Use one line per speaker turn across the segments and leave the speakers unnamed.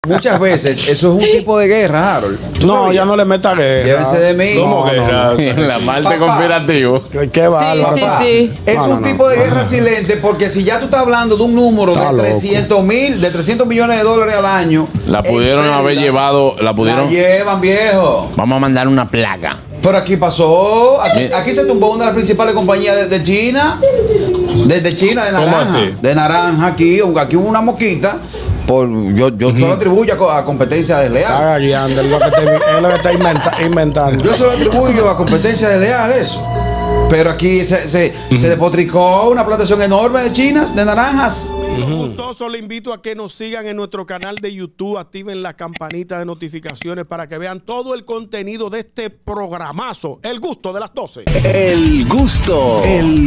muchas veces eso es un tipo de guerra, Harold.
No, ya no le meta guerra.
Llévense de mí.
¿Cómo guerra?
En la parte conspirativa.
Qué bárbaro.
Sí.
Es un tipo de guerra silente, porque si ya tú estás hablando de un número de 300 millones de dólares al año,
La pudieron haber llevado, la pudieron.
La llevan, viejo.
Vamos a mandar una placa.
Pero aquí pasó, aquí se tumbó una de las principales compañías de China, desde China, de
¿Cómo
naranja.
así?
De naranja, aquí hubo una mosquita. Yo solo atribuyo a competencia desleal.
Está guiando, es lo que está inventando.
Yo solo atribuyo a competencia desleal eso. Pero aquí se despotricó una plantación enorme de chinas, de naranjas.
Gustoso, le invito a que nos sigan en nuestro canal de YouTube, activen la campanita de notificaciones para que vean todo el contenido de este programazo, El Gusto de las 12.
El gusto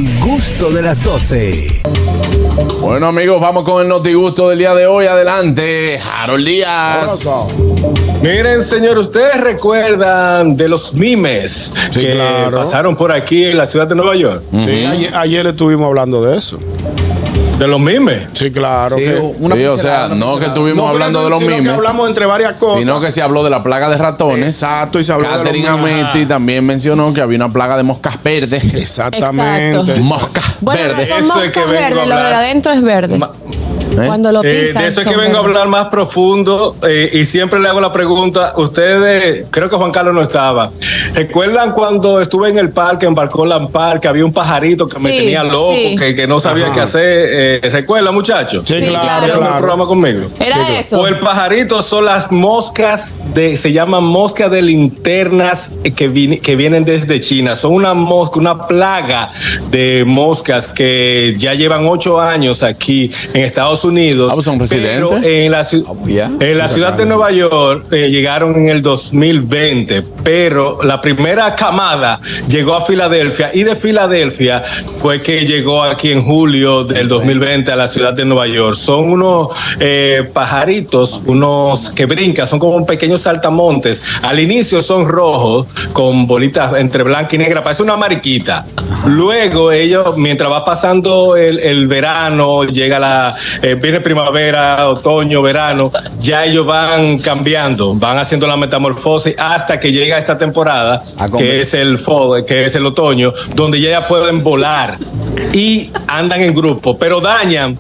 de las 12.
Bueno, amigos, vamos con el notigusto del día de hoy. Adelante, Harold Díaz.
Miren, señor, ustedes recuerdan de los memes que pasaron por aquí en la ciudad de Nueva York.
Sí, ayer estuvimos hablando de eso.
¿De los memes?
Sí, claro.
Sí,
Sí, o sea, no que estuvimos hablando de los
sino que
mismos,
hablamos entre varias cosas.
sino que se habló de la plaga de ratones.
Exacto, y se habló
Catherine
de los mismos.
Ameti también mencionó que había una plaga de moscas verdes.
Exactamente.
Exacto.
Moscas
Bueno,
verdes.
no son
Eso es que
moscas
vengo a
verdes, lo de
hablar.
adentro es verde. Cuando lo pisan.
De eso es
son
que vengo a
verdes.
hablar más profundo y siempre le hago la pregunta. Ustedes, creo que Juan Carlos no estaba. ¿Recuerdan cuando estuve en el parque, en Barcolan Park, había un pajarito que me
Sí,
tenía loco,
sí.
que no sabía qué hacer? ¿Recuerdan, muchos?
Sí,
Sí,
claro.
claro.
El programa conmigo.
Era eso.
O el pajarito son las moscas se llaman moscas de linternas que vienen desde China. Son una mosca, una plaga de moscas que ya llevan 8 años aquí en Estados Unidos.
Ah, pues son residentes.
Pero en la ciudad de Nueva York llegaron en el 2020, pero la primera camada llegó a Filadelfia y de Filadelfia fue que llegó aquí en julio del 2020 a la ciudad de Nueva York. Son unos pajaritos, unos que brincan, son como pequeños saltamontes. Al inicio son rojos con bolitas entre blanca y negra, parece una mariquita. Luego ellos, mientras va pasando el verano, llega viene primavera, otoño, verano, ya ellos van cambiando, van haciendo la metamorfosis hasta que llega esta temporada, que es el fall, que es el otoño, donde ya pueden volar y andan en grupo, pero dañan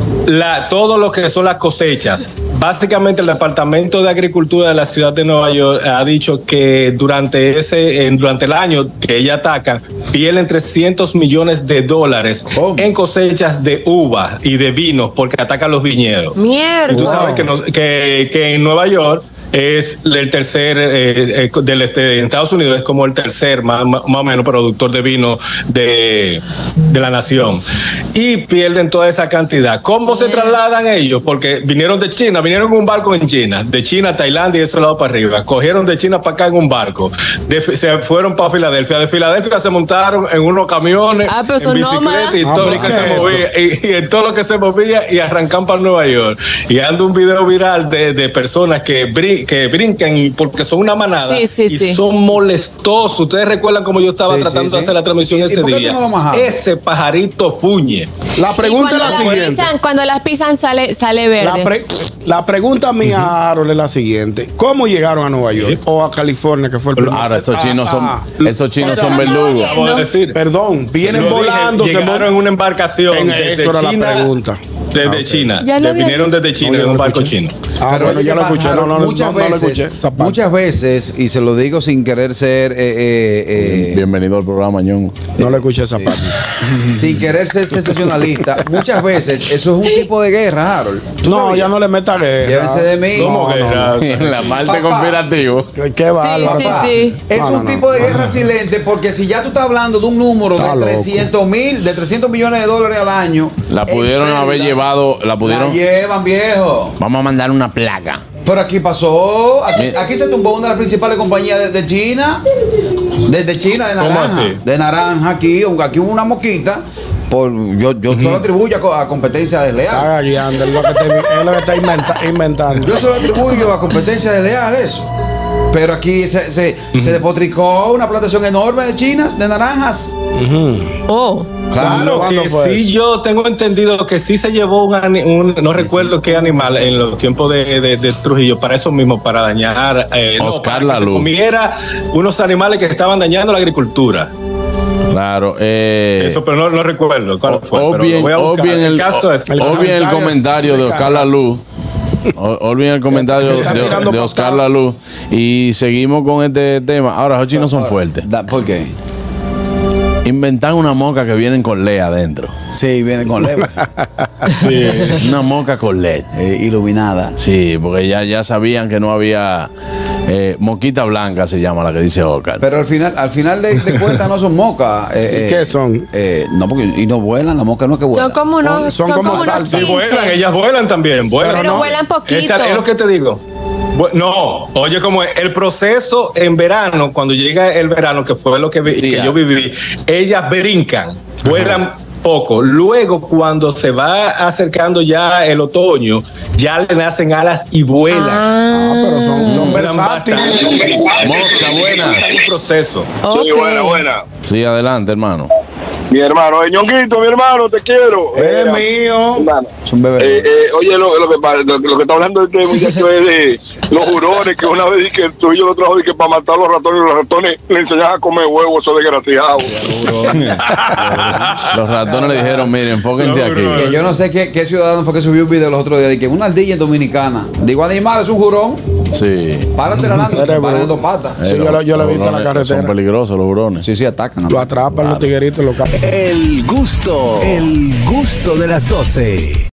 todo lo que son las cosechas. Básicamente el Departamento de Agricultura de la ciudad de Nueva York ha dicho que durante el año que ella ataca, pierden $300 millones en cosechas de uva y de vinos porque atacan los viñedos.
Mierda.
Y tú sabes que en Nueva York es el tercer en Estados Unidos es como el tercer más o menos productor de vino de la nación, y pierden toda esa cantidad. ¿Cómo se trasladan ellos? Porque vinieron de China, vinieron en un barco en China, de China a Tailandia y de ese lado para arriba, cogieron de China para acá en un barco, se fueron para Filadelfia, de Filadelfia se montaron en unos camiones,
pero
en
son nómadas.
bicicleta y todo lo que se movía, y en todo lo que se movía, y arrancan para Nueva York. Y anda un video viral de personas que brincan porque son una manada y son molestosos. Ustedes recuerdan cómo yo estaba tratando de hacer la transmisión ese día. Ese pajarito fuñe.
La pregunta es la siguiente.
Cuando las pisan sale verde.
La pregunta mía, Harold, es la siguiente. ¿Cómo llegaron a Nueva York o a California, que fue el primero?
Ahora, esos chinos son verdugos.
Perdón, vienen volando.
Llegaron en una embarcación.
Eso era la pregunta.
Desde China.
Ya lo
vinieron desde China en un barco chino.
Pero
bueno, ya lo escuché.
Muchas veces, y se lo digo sin querer ser
bienvenido al programa, Ñongo.
No le escuché esa parte.
Sin querer ser sensacionalista, muchas veces eso es un tipo de guerra, Harold.
No, ya no le meta guerra.
Llévense de mí.
¿Cómo guerra?
En la parte conspirativa.
Qué bárbaro.
Sí.
Es un tipo de guerra silente, porque si ya tú estás hablando de un número de 300 millones de dólares al año,
La pudieron haber llevado, la
llevan, viejo.
Vamos a mandar una placa.
Pero aquí pasó, aquí se tumbó una de las principales compañías de China, desde China, de naranja.
¿Cómo así?
De naranja, aquí hubo una mosquita. Yo solo atribuyo a competencia desleal.
Está guiando, es lo que está inventando.
Yo solo atribuyo a competencia desleal eso. Pero aquí se despotricó una plantación enorme de chinas, de naranjas.
Oh.
Claro.
Que sí, yo tengo entendido que sí se llevó no recuerdo qué animal en los tiempos de Trujillo, para eso mismo, para dañar,
Oscar
para que se
Lalú.
comiera unos animales que estaban dañando la agricultura.
Claro.
Eso, pero no recuerdo cuál fue.
Olviden el comentario de Oscar Lalú. Olviden el comentario de Oscar Lalú. Y seguimos con este tema. Ahora, los chinos son fuertes.
¿Por qué?
Inventan una moca que vienen con LED adentro.
Sí, viene con LED.
Sí. Una moca con LED.
Iluminada.
Sí, porque ya sabían que no había moquita blanca, se llama la que dice Oscar.
Pero al final de cuentas no son mocas.
¿Qué son?
No, porque y no vuelan, las mocas no es que vuelan.
Son como unos,
Son como
unos
salsas.
Sí, vuelan,
chinches.
ellas vuelan también.
Pero vuelan poquito.
Es lo que te digo. No, oye, como el proceso en verano, cuando llega el verano, que fue lo que yo viví, ellas brincan, vuelan poco. Luego, cuando se va acercando ya el otoño, ya le nacen alas y vuelan.
Pero son versátiles.
Mosca, buenas.
Es un proceso.
Ok.
Sí, buena.
Sí, adelante, hermano.
Mi hermano, Ñonguito, mi hermano, te quiero.
Eres mío.
Hermano.
Es un bebé.
Oye, lo que está hablando este muchacho es de los jurones, que una vez que tú y yo lo trajo y que para matar a los ratones le enseñan a comer huevos, esos desgraciados.
Los ratones le dijeron, miren, enfóquense aquí.
Que yo no sé qué ciudadano fue que subió un video los otros días de que una ardilla en Dominicana. Digo, animal, es un jurón.
Sí.
Párate la lana, se paran en dos patas.
Sí, yo lo he visto en la
Son
carretera.
peligrosos los hurones.
Sí, atacan.
Lo atrapan los tigueritos locales.
El gusto de las 12.